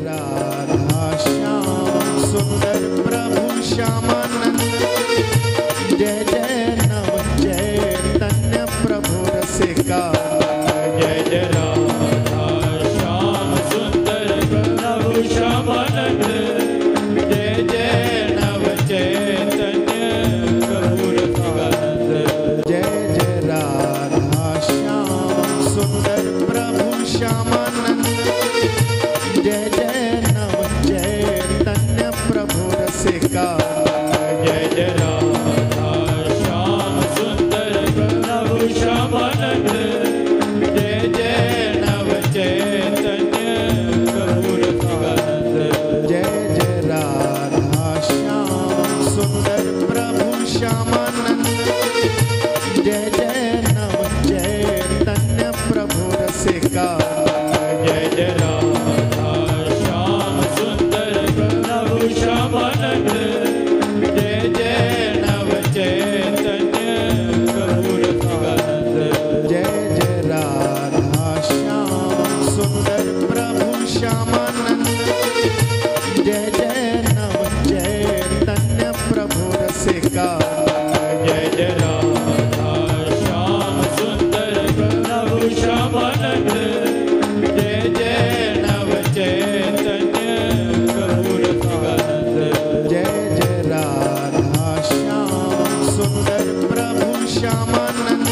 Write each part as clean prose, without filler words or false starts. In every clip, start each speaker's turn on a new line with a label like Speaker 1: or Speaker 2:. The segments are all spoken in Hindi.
Speaker 1: राधा श्याम सुंदर प्रभु श्यामानंद। जय जय नव चैतन्य प्रभु रसिका।
Speaker 2: जय जय राधा श्याम सुंदर प्रभु श्यामानंद। जय जय नव चैतन्य प्रभु रसिकानंद।
Speaker 1: जय जय राधा श्याम सुंदर प्रभु श्यामानंद। जय जय नव चैतन्य प्रभु रसिका।
Speaker 2: जय जय राधा श्याम सुंदर प्रभु श्यामानंद। जय जय नव चैतन्य प्रभु रसिकानंद।
Speaker 1: जय जय राधा श्याम सुंदर प्रभु श्यामानंद। जय जय नव चैतन्य प्रभु रसिका।
Speaker 2: जय जय राधा श्याम सुंदर प्रभु श्यामानंद। जय जय नव चैतन्य प्रभु रसिकानंद।
Speaker 1: जय जय राधा श्याम सुंदर प्रभु श्यामानंद। जय जय नव चैतन्य प्रभु रसिका।
Speaker 2: जय जय राधा श्याम सुंदर प्रभु श्यामानंद। जय जय नव चैतन्य प्रभु रसिकानंद।
Speaker 1: जय जय राधा श्याम सुंदर प्रभु श्यामानंद।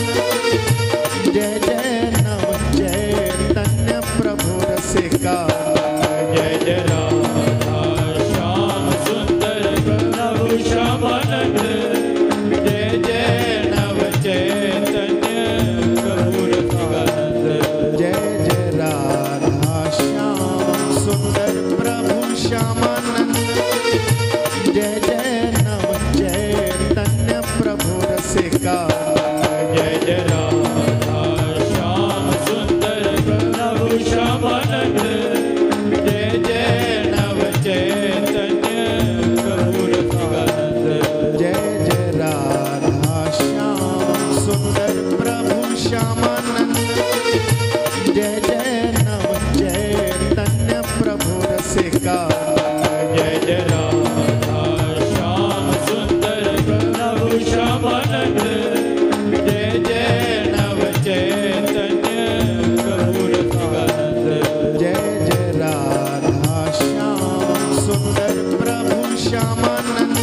Speaker 1: जय जय नव चैतन्य प्रभु रसिका।
Speaker 2: जय जय राधा श्याम सुंदर प्रभु श्यामानंद। जय जय नव चैतन्य प्रभु रसिकानंद।
Speaker 1: जय जय राधा श्याम सुंदर प्रभु श्यामानंद। जय जय नव चैतन्य प्रभु रसिका।
Speaker 2: जय जय राधा श्याम सुंदर प्रभु श्यामानंद। जय जय नव चैतन्य प्रभु रसिकानंद।
Speaker 1: जय जय राधा श्याम सुंदर प्रभु श्यामानंद। जय जय नव चैतन्य प्रभु रसिका।
Speaker 2: जय जय राधा श्याम सुंदर प्रभु श्यामानंद। जय जय नव चैतन्य प्रभु रसिकानंद।
Speaker 1: जय जय राधा श्याम सुंदर प्रभु श्यामानंद।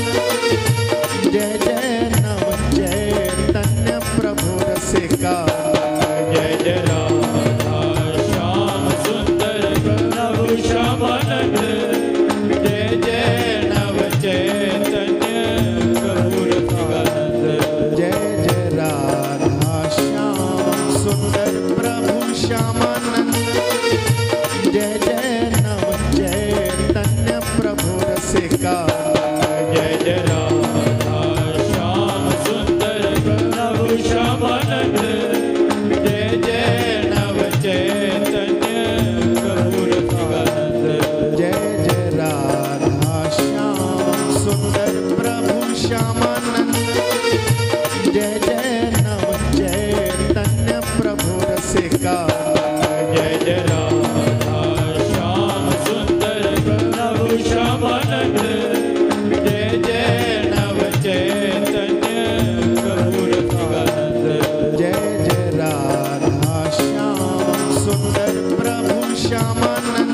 Speaker 1: जय जय नव चैतन्य प्रभु रसिका।
Speaker 2: जय जय राधा श्याम सुंदर प्रभु श्यामानंद। जय जय नव चैतन्य प्रभु रसिकानंद।
Speaker 1: जय जय राधा श्याम सुंदर प्रभु श्यामानंद। जय जय नव चैतन्य प्रभु रसिका।
Speaker 2: जय जय राधा श्याम सुंदर प्रभु श्यामानंद। जय जय नव चैतन्य प्रभु रसिकानंद।
Speaker 1: जय जय राधा श्याम सुंदर प्रभु श्यामानंद। जय जय नव चैतन्य प्रभु रसिका।
Speaker 2: जय जय राधा श्याम सुंदर प्रभु श्यामानंद। जय जय नव चैतन्य प्रभु रसिकानंद।
Speaker 1: जय जय राधा श्याम सुंदर प्रभु श्यामानंद।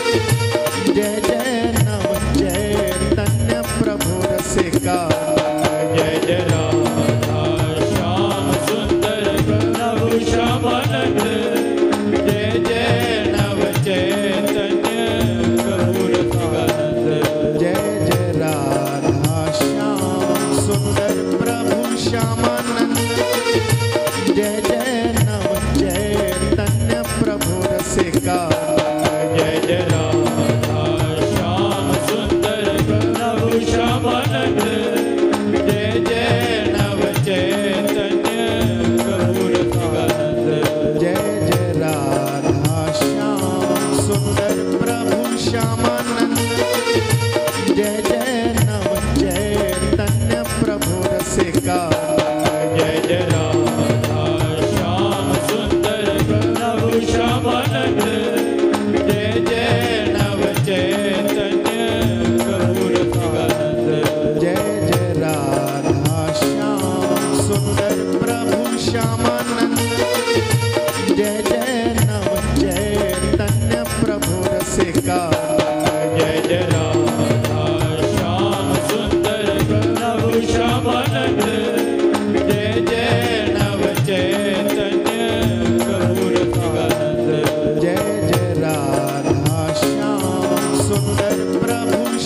Speaker 1: जय जय नव चैतन्य प्रभु रसिका।
Speaker 2: जय जय राधा श्याम सुंदर प्रभु श्यामानंद। जय जय नव चैतन्य प्रभु रसिकानंद।
Speaker 1: जय जय राधा श्याम सुंदर प्रभु श्यामानंद। जय जय नव चैतन्य प्रभु रसिका।
Speaker 2: जय जय राधा श्याम सुंदर प्रभु श्यामानंद। जय जय नव चैतन्य प्रभु रसिकानंद।
Speaker 1: जय जय राधा श्याम सुंदर प्रभु श्यामानंद। जय जय नव चैतन्य प्रभु रसिका।
Speaker 2: जय जय राधा श्याम सुंदर प्रभु श्यामानंद। जय जय नव चैतन्य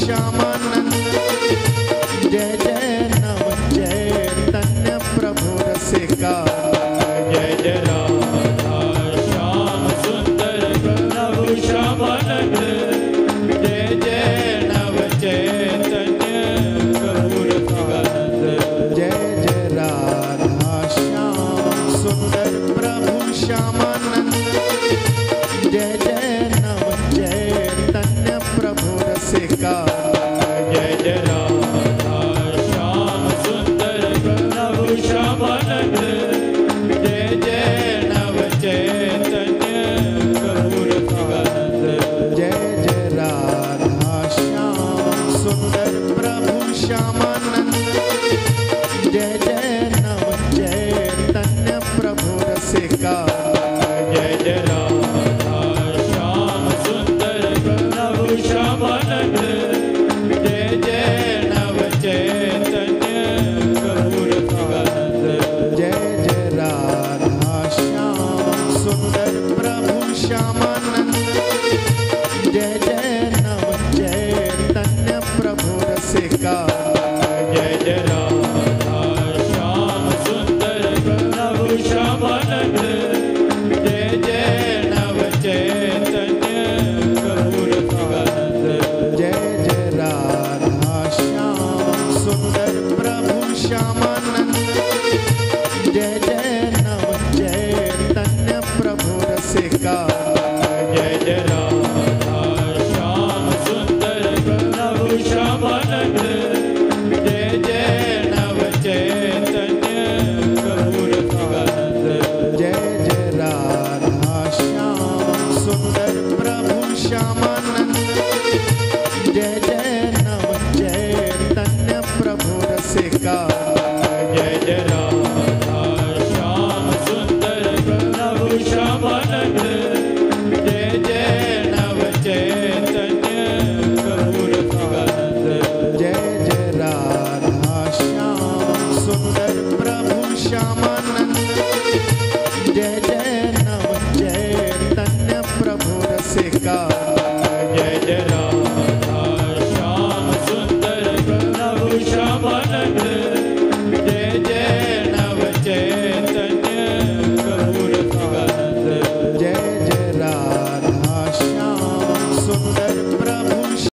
Speaker 1: श्यामानंद जय जय नव चैतन्य प्रभु रसिका
Speaker 2: जय जय राधा श्याम सुंदर प्रभु श्यामानंद जय जय नव चैतन्य प्रभु रसिकानंद
Speaker 1: जय जय राधा श्याम सुंदर प्रभु श्यामानंद जय जय नव चैतन्य प्रभु रसिका